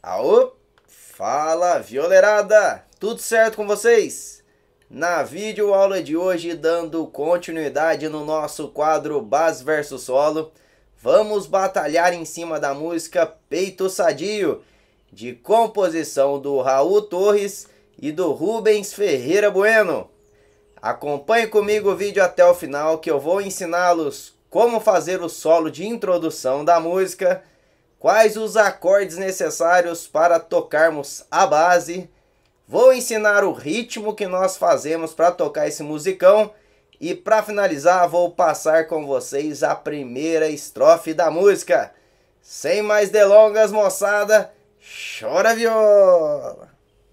Aô, fala violeirada, tudo certo com vocês? Na videoaula de hoje, dando continuidade no nosso quadro Base versus Solo, vamos batalhar em cima da música Peito Sadio, de composição do Raul Torres e do Rubens Ferreira Bueno. Acompanhe comigo o vídeo até o final que eu vou ensiná-los como fazer o solo de introdução da música, quais os acordes necessários para tocarmos a base, vou ensinar o ritmo que nós fazemos para tocar esse musicão e para finalizar vou passar com vocês a primeira estrofe da música. Sem mais delongas, moçada, chora viola!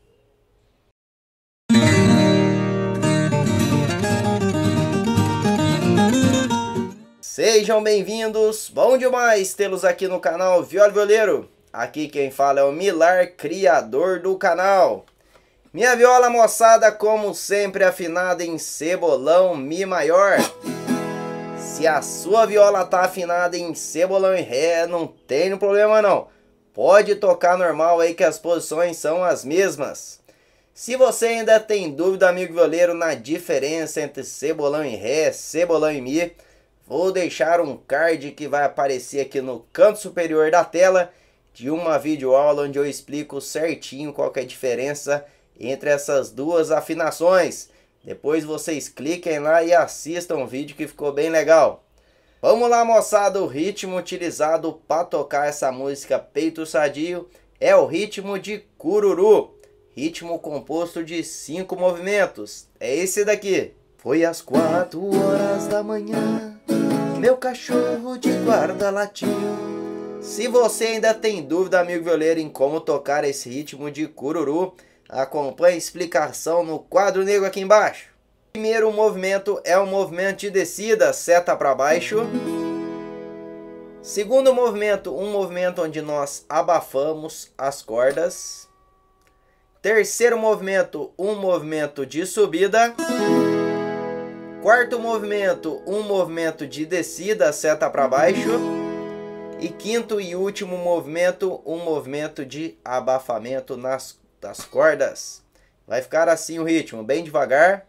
Sejam bem-vindos, bom demais tê-los aqui no canal Viola Violeiro. Aqui quem fala é o Milar, criador do canal. Minha viola, moçada, como sempre, afinada em cebolão Mi maior. Se a sua viola tá afinada em cebolão e ré, não tem problema não. Pode tocar normal aí que as posições são as mesmas. Se você ainda tem dúvida, amigo violeiro, na diferença entre cebolão e ré, cebolão e mi, vou deixar um card que vai aparecer aqui no canto superior da tela de uma videoaula onde eu explico certinho qual que é a diferença entre essas duas afinações. Depois vocês cliquem lá e assistam o vídeo que ficou bem legal. Vamos lá, moçada, o ritmo utilizado para tocar essa música Peito Sadio é o ritmo de cururu. Ritmo composto de 5 movimentos. É esse daqui. Foi às 4 horas da manhã, meu cachorro de guarda latiu. Se você ainda tem dúvida, amigo violeiro, em como tocar esse ritmo de cururu, acompanhe a explicação no quadro negro aqui embaixo. O primeiro movimento é um movimento de descida, seta para baixo. Segundo movimento, um movimento onde nós abafamos as cordas. Terceiro movimento, um movimento de subida. Quarto movimento, um movimento de descida, seta para baixo. E quinto e último movimento, um movimento de abafamento das cordas. Vai ficar assim o ritmo, bem devagar.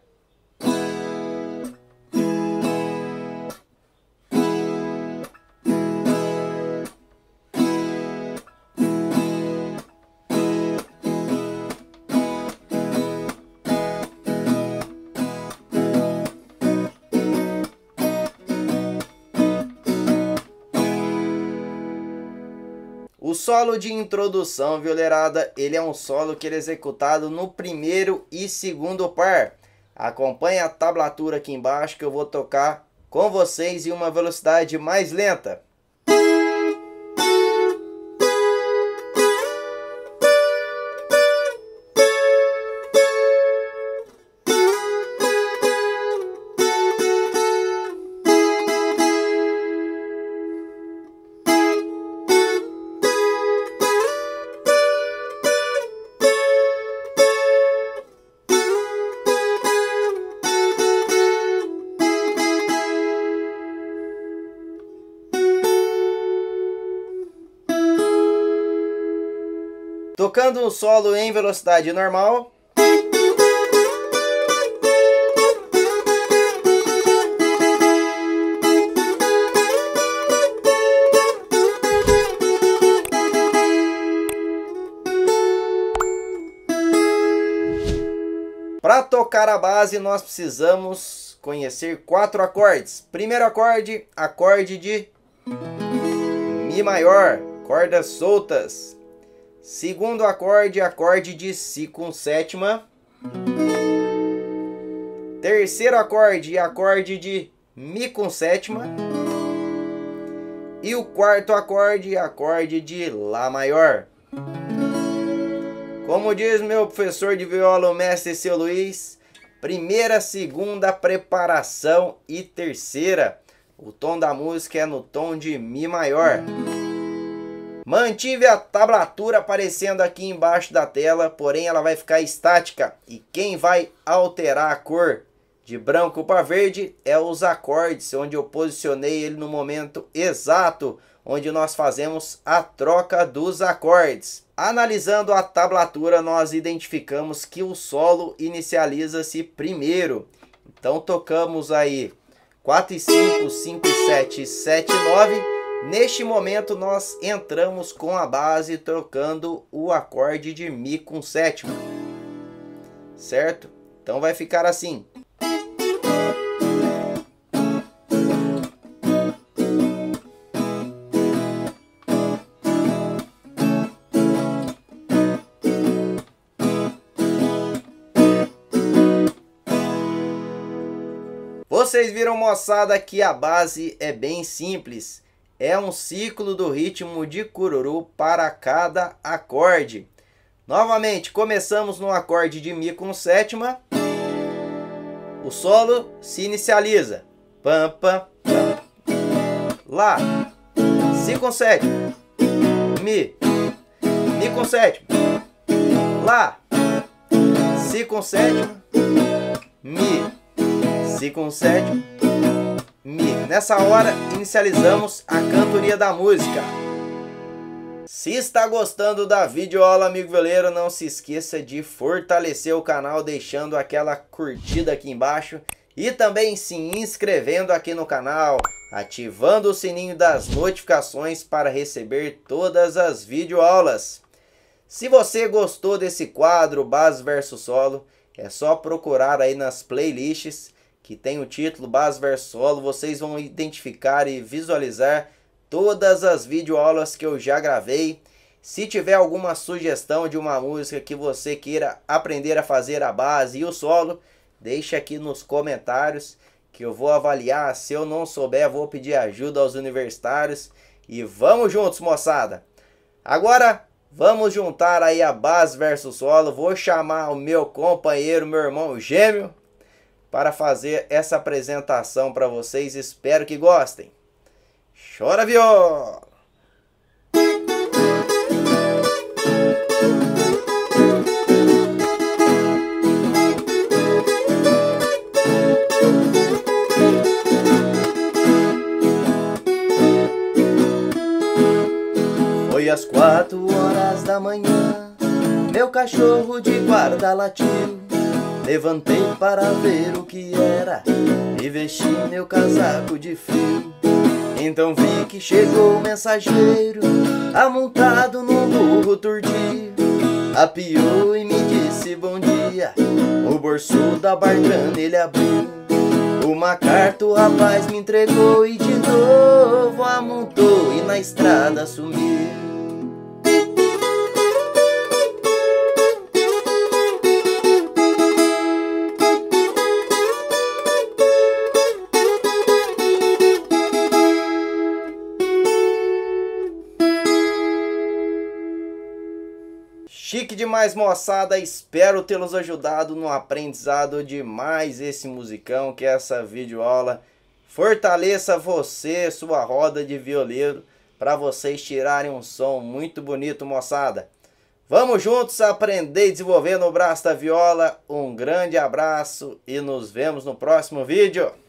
O solo de introdução, violeirada, ele é um solo que ele é executado no primeiro e segundo par. Acompanhe a tablatura aqui embaixo que eu vou tocar com vocês em uma velocidade mais lenta. Tocando um solo em velocidade normal. Para tocar a base, nós precisamos conhecer 4 acordes. Primeiro acorde, acorde de Mi maior, cordas soltas. Segundo acorde, acorde de Si com sétima. Terceiro acorde, acorde de Mi com sétima. E o quarto acorde, acorde de Lá maior. Como diz meu professor de viola, o mestre Seu Luiz, primeira, segunda, preparação e terceira. O tom da música é no tom de Mi maior. Mantive a tablatura aparecendo aqui embaixo da tela, porém ela vai ficar estática. E quem vai alterar a cor de branco para verde é os acordes, onde eu posicionei ele no momento exato, onde nós fazemos a troca dos acordes. Analisando a tablatura, nós identificamos que o solo inicializa-se primeiro. Então tocamos aí 4 e 5, 5 e 7, 7 e 9. Neste momento nós entramos com a base trocando o acorde de Mi com sétima. Certo? Então vai ficar assim. Vocês viram, moçada, que a base é bem simples. É um ciclo do ritmo de cururu para cada acorde. Novamente, começamos no acorde de Mi com sétima. O solo se inicializa. Pam, pam, pam. Lá. Si com sétima. Mi. Mi com sétima. Lá. Si com sétima. Mi. Si com sétima, Mi. Nessa hora, inicializamos a cantoria da música. Se está gostando da videoaula, amigo violeiro, não se esqueça de fortalecer o canal deixando aquela curtida aqui embaixo e também se inscrevendo aqui no canal, ativando o sininho das notificações para receber todas as videoaulas. Se você gostou desse quadro Base versus Solo, é só procurar aí nas playlists que tem o título Base versus Solo. Vocês vão identificar e visualizar todas as videoaulas que eu já gravei. Se tiver alguma sugestão de uma música que você queira aprender a fazer a base e o solo, deixa aqui nos comentários que eu vou avaliar. Se eu não souber, vou pedir ajuda aos universitários. E vamos juntos, moçada! Agora vamos juntar aí a base versus solo. Vou chamar o meu companheiro, meu irmão gêmeo, para fazer essa apresentação para vocês. Espero que gostem. Chora viola! Foi às 4 horas da manhã, meu cachorro de guarda latiu. Levantei para ver o que era e vesti meu casaco de frio. Então vi que chegou o mensageiro, amontado num burro turdio. Apiou e me disse bom dia, o bolso da barcana ele abriu. Uma carta o rapaz me entregou e de novo amontou e na estrada sumiu. Chique demais, moçada, espero tê-los ajudado no aprendizado de mais esse musicão, que é essa videoaula. Fortaleça você, sua roda de violeiro, para vocês tirarem um som muito bonito, moçada. Vamos juntos aprender e desenvolver no braço da viola. Um grande abraço e nos vemos no próximo vídeo.